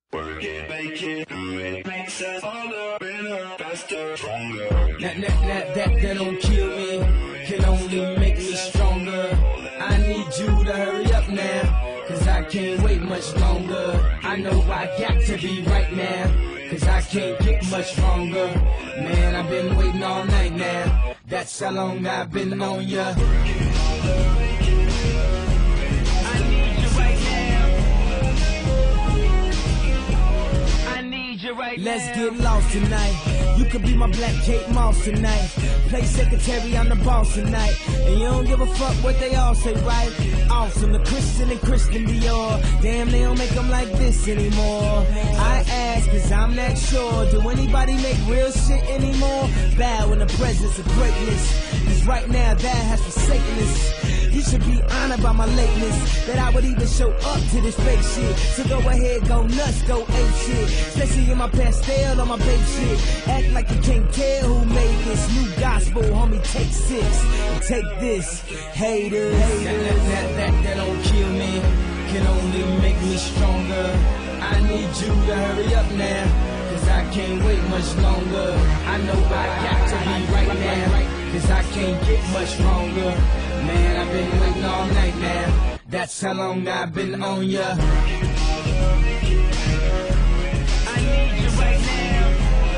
Work it, make it, do it, makes us harder, better, faster, stronger. That don't kill me, can only make me stronger. I need you to hurry up now, cause I can't wait much longer. I know I got to be right now, cause I can't get much stronger. Man, I've been waiting all night now, that's how long I've been on ya. Let's get lost tonight. You could be my black Kate Moss tonight. Play secretary, I'm the boss tonight. And you don't give a fuck what they all say, right? Awesome, the Christian and Christian Dior. Damn, they don't make them like this anymore. I ask, cause I'm not sure. Do anybody make real shit anymore? Bow in the presence of greatness, cause right now that has forsaken us. You should be honored by my lateness, that I would even show up to this fake shit. So go ahead, go nuts, go ape shit. Especially in my pastel on my babe shit. Act like you can't tell who made this new gospel, homie. Take 6 and take this, haters. That don't kill me, can only make me stronger. I need you to hurry up now, cause I can't wait much longer. I know I got to be right now, cause I can't get much stronger. Man, I've been waiting all night now, that's how long I've been on ya. I need you right now,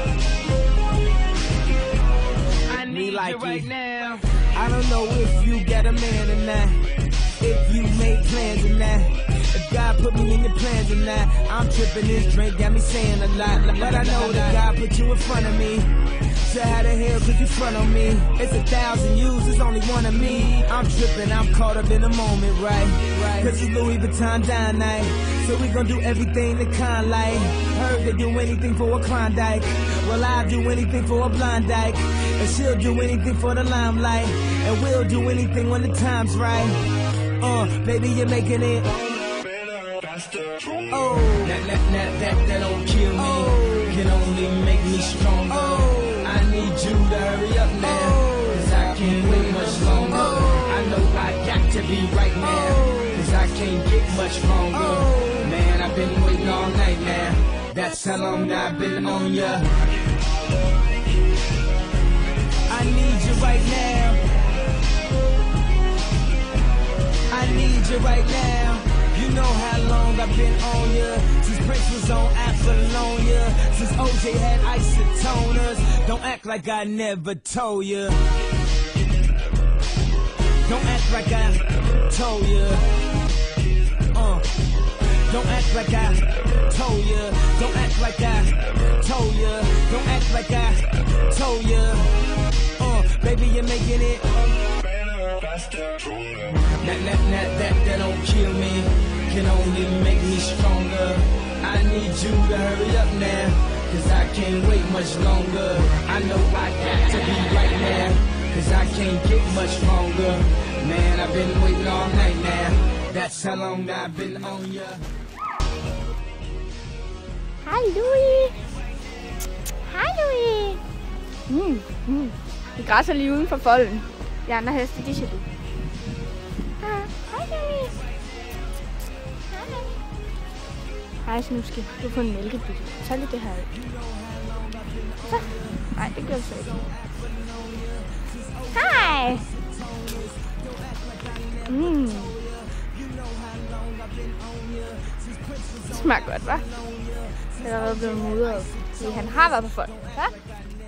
I need you right now. I don't know if you got a man or not, if you made plans or not, if God put me in your plans or not. I'm tripping, this drink got me saying a lot, but I know that God put you in front of me. So how the hell could you front on me? It's 1,000 yous, there's only one of me. I'm tripping, I'm caught up in the moment, right? Cause it's Louis Vuitton dine night, so we gon' do everything the kind like. Heard they do anything for a Klondike, well I'll do anything for a blind dyke. And she'll do anything for the limelight, and we'll do anything when the time's right. Baby, you're making it. Oh, that don't kill me, can only make me stronger. I need you to hurry up now, cause I can't wait much longer. I know I got to be right now, cause I can't get much stronger. Man, I've been waiting all night now, that's how long I've been on ya. I need you right now, I need you right now. You know how long I've been on ya, since Prince was on Apollonia, since OJ had isotoners. Don't act like I never told ya, don't act like I told ya. Don't act like I told ya, don't act like I told ya, don't act like I told ya. Baby, you're making it. That don't kill me, can only make me stronger. I need you to hurry up now, cause I can't wait much longer. I know I got to be right now, cause I can't get much stronger. Man, I've been waiting all night now, that's how long I've been on ya. Hej Louis. Hej Louis. Vi græsser lige uden for folden. De andre heste, de ser ud. Hej Louis. Hej Snuski, du får en mælkebytte. Tag lige det her ud. Så. Nej, det gør du så ikke. Hej. Det smager godt, hva'? Det har været blevet mudret, fordi han har været på folk. Hva?